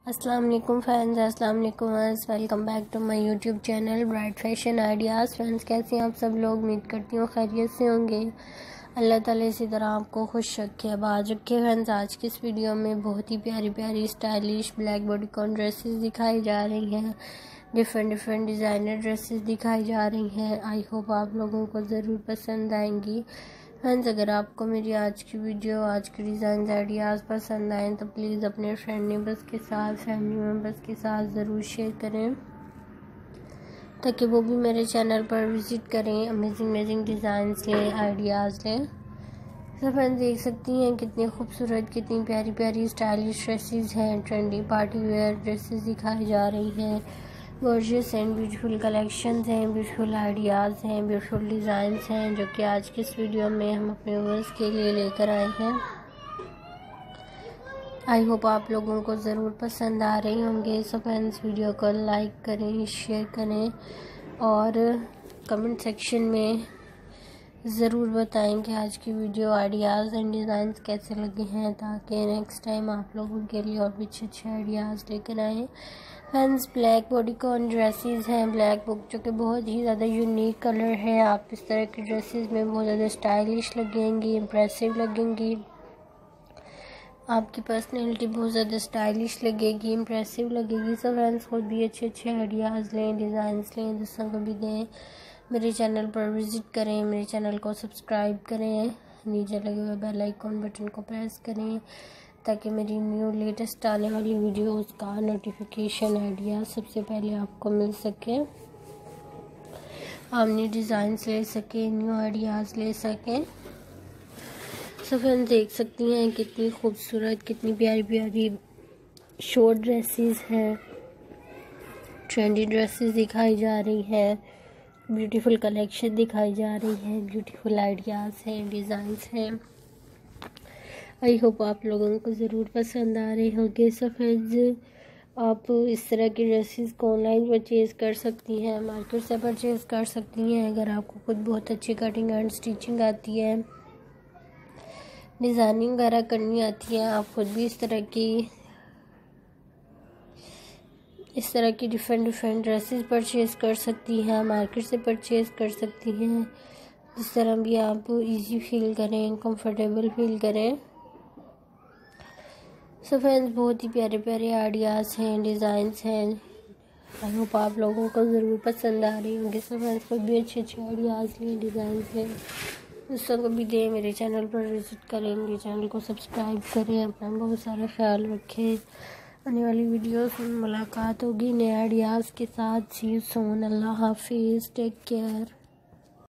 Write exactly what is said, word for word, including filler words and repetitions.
अस्सलाम वालेकुम फ्रेंड्स, अस्सलाम वालेकुम friends, welcome back to my YouTube channel bright fashion ideas. Friends, कैसे हैं आप सब लोग? उम्मीद करती हूँ खैरियत से होंगे। अल्लाह ताला इसी तरह आपको खुश रखे, आबाद रखे। फ्रेंड्स, आज की इस वीडियो में बहुत ही प्यारी प्यारी स्टाइलिश ब्लैक बॉडीकॉन ड्रेसेस दिखाई जा रही हैं। डिफरेंट डिफरेंट डिज़ाइनर ड्रेसेस दिखाई जा रही हैं। आई होप आप लोगों को ज़रूर पसंद आएंगी। फ्रेंड्स, अगर आपको मेरी आज की वीडियो, आज के डिज़ाइन आइडियाज़ पसंद आए तो प्लीज़ अपने फ्रेंड नेबर्स के साथ, फैमिली मेम्बर्स के साथ ज़रूर शेयर करें ताकि वो भी मेरे चैनल पर विज़िट करें, अमेजिंग अमेजिंग डिज़ाइंस लें, आइडियाज़ लें। तो फ्रेंड्स, देख सकती हैं कितनी खूबसूरत, कितनी प्यारी प्यारी स्टाइलिश ड्रेसेस हैं। ट्रेंडी पार्टी वेयर ड्रेसेस दिखाई जा रही हैं। गॉर्जियस एंड ब्यूटीफुल कलेक्शंस हैं, ब्यूटीफुल आइडियाज़ हैं, ब्यूटीफुल डिज़ाइंस हैं जो कि आज के इस वीडियो में हम अपने व्यूअर्स के लिए लेकर आए हैं। आई होप आप लोगों को ज़रूर पसंद आ रही होंगे। सो फ्रेंड्स, वीडियो को लाइक करें, शेयर करें और कमेंट सेक्शन में ज़रूर बताएं कि आज की वीडियो आइडियाज़ एंड डिज़ाइंस कैसे लगे हैं, ताकि नेक्स्ट टाइम आप लोगों के लिए और भी अच्छे अच्छे आइडियाज़ लेकर आएँ। फ्रेंड्स, ब्लैक बॉडीकॉन ड्रेसेस हैं, ब्लैक बुक जो कि बहुत ही ज़्यादा यूनिक कलर है। आप इस तरह के ड्रेसेस में बहुत ज़्यादा स्टाइलिश लगेंगी, इम्प्रेसिव लगेंगी। आपकी पर्सनैलिटी बहुत ज़्यादा स्टाइलिश लगेगी, इम्प्रेसिव लगेगी। सब फ्रेंड्स, खुद भी अच्छे अच्छे आइडियाज़ लें, डिज़ाइंस लें, दूसरों को भी दें। मेरे चैनल पर विज़िट करें, मेरे चैनल को सब्सक्राइब करें, नीचे लगे हुए बेल आइकॉन बटन को प्रेस करें ताकि मेरी न्यू लेटेस्ट आने वाली वीडियोस का नोटिफिकेशन आइडिया सबसे पहले आपको मिल सके। आप न्यू डिज़ाइंस ले सकें, न्यू आइडियाज़ ले सकें। सो फ्रेंड्स, देख सकती हैं कितनी खूबसूरत, कितनी प्यारी प्यारी शॉर्ट ड्रेसेस हैं, ट्रेंडी ड्रेसेस दिखाई जा रही हैं, ब्यूटीफुल कलेक्शन दिखाई जा रही है, ब्यूटीफुल आइडियाज़ हैं, डिज़ाइंस हैं। आई होप आप लोगों को ज़रूर पसंद आ रहे होंगे। सो फ्रेंड्स, आप इस तरह की ड्रेसेस को ऑनलाइन परचेज़ कर सकती हैं, मार्केट से परचेज़ कर सकती हैं। अगर आपको खुद बहुत अच्छी कटिंग एंड स्टिचिंग आती है, डिज़ाइनिंग वगैरह करनी आती है, आप खुद भी इस तरह की इस तरह की डिफरेंट डिफरेंट ड्रेसेस परचेज़ कर सकती हैं, मार्केट से परचेज़ कर सकती हैं। जिस तरह भी आप इजी फील करें, कंफर्टेबल फील करें। सो फ्रेंड्स, बहुत ही प्यारे प्यारे आइडियाज़ हैं, डिज़ाइंस हैं। आई होप आप लोगों को ज़रूर पसंद आ रही होंगे। सो फ्रेंड्स, खुद भी अच्छे अच्छे आइडियाज़ लें, डिज़ाइंस लें, दूसरों को भी दें। मेरे चैनल पर विज़िट करें, मेरे चैनल को सब्सक्राइब करें। अपना बहुत सारा ख्याल रखें। आने वाली वीडियोस में मुलाकात होगी नए आइडियाज़ के साथ। सी यू सून। अल्लाह हाफिज़, टेक केयर।